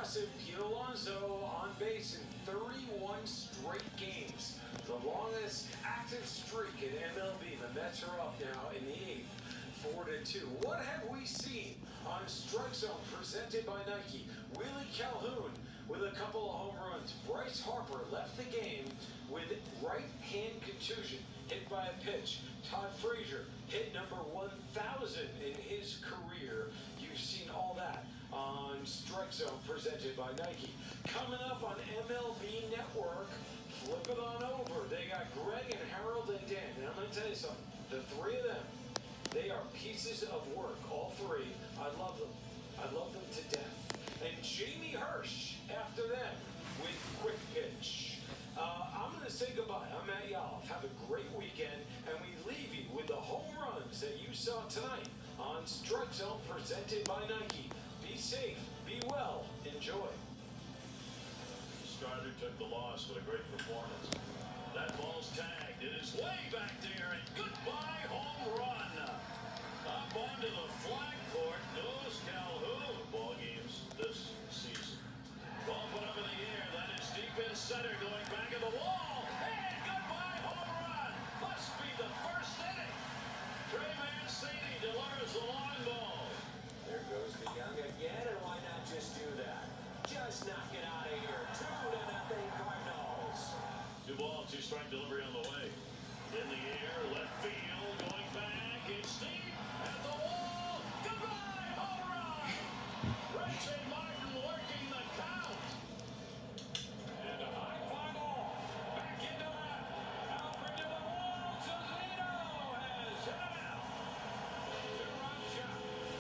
impressive. Pete Alonso on base in 31 straight games. The longest active streak in MLB. The Mets are up now in the 8th, 4-2. What have we seen on Strike Zone presented by Nike? Willie Calhoun with a couple of home runs. Bryce Harper left the game with right hand contusion, hit by a pitch. Todd Frazier hit number 1,000 in his career. You've seen all that on Strike Zone presented by Nike. Coming up on MLB Network, flip it on over. They got Greg and Harold and Dan. And I'm going to tell you something. The three of them, they are pieces of work, all three. I love them. I love them to death. And Jamie Hirsch after them with Quick Pitch. I'm going to say goodbye. I'm Matt Yaloff. Have a great weekend, and we leave you with the home runs that you saw tonight on Strike Zone presented by Nike. Be safe, be well, enjoy. Strider took the loss with a great performance. That ball's tagged. It is way back there, and goodbye home run. Up onto the flag court goes Calhoun. Ball games this season. Ball put up in the air. That is deep in center, going back of the wall. And goodbye home run. Must be the first inning. Trey Mancini delivers the long ball. There goes the young again, and why not just do that? Just knock it out of here. 2-0 Cardinals. 2-2 strike delivery on the way. In the air, left field, going back. It's deep at the wall. Goodbye home run. Richie Martin working the count. And a high fly ball. Back into left. Alfred to the wall. Zunino has hit him out. Two-run shot.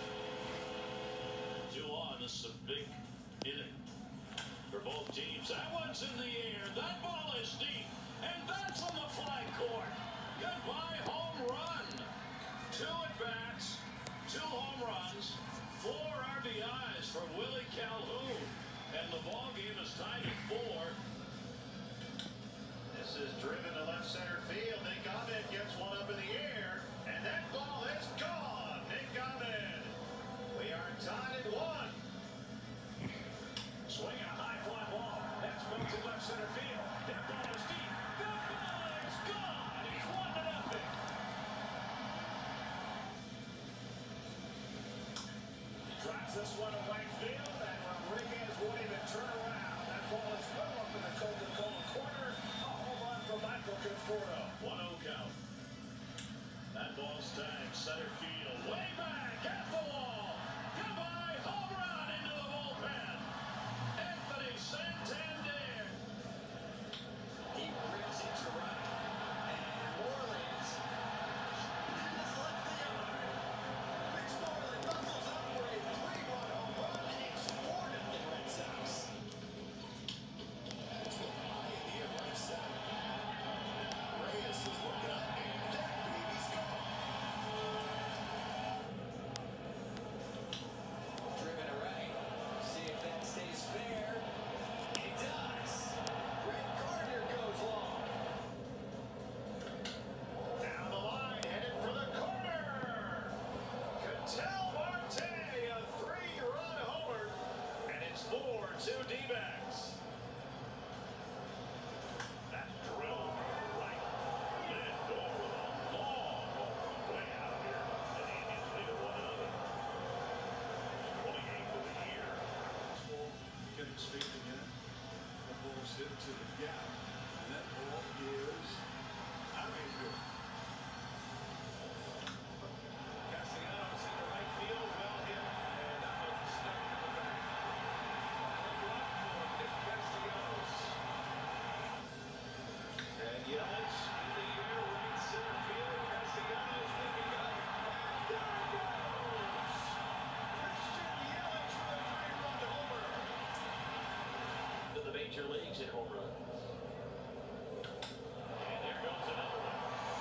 2 on. This is a big inning for both teams. That one's in the air. That ball is deep. And that's on the flag court. Goodbye home run. 2 at-bats, 2 home runs, 4 RBIs for Willie Calhoun. And the ball game is tied at 4. This is driven to left center field. Nick Ahmed gets one up in the air. And that ball is gone. Nick Ahmed. We are tied at 1. Swing a high fly ball. That's moved to left center field. That ball is deep. That ball is gone. It's 1-0. He drives this one to right field, and Rodriguez won't even turn around. That ball is well up in the Coca-Cola corner. A home run for Michael Conforto. 1-0 count. That ball's tagged center field. Way back at the wall. Goodbye home run into the bullpen. Anthony Santander. He rips it to right. And Moreland has left the yard. Mitch Moreland muscles up for a 3-run home run, and it's 4-0 Red Sox. It's going high in the air right center. Reyes is looking up, and that baby's gone. Driven to right. See if that stays fair. It does. Brett Gardner goes long. Down the line, headed for the corner. Ketel Marte, a 3-run homer, and it's 4-2 D-backs. That drill right left over the long home way out here, and the Indians lead it 1-0. 28th of the year. Getting straight again. The ball's hit to the gap, and that ball is out of here. Castellanos in the right field, well hit, and that one stuck in the back. Good luck for Nick Castellanos. And Yelich in the air, right center field. Castellanos looking up. There it goes! Christian Yelich with a 3-run homer. To the major leagues in home runs. And there goes another one.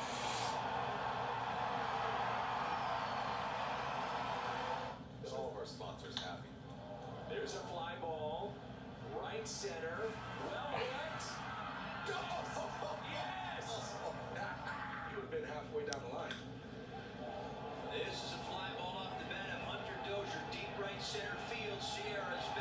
All of our sponsors happy. There's a fly ball. Right center. Well hit. Oh, yes! You have been halfway down the line. This is a fly ball off the bat of Hunter Dozier. Deep right center field. Sierra's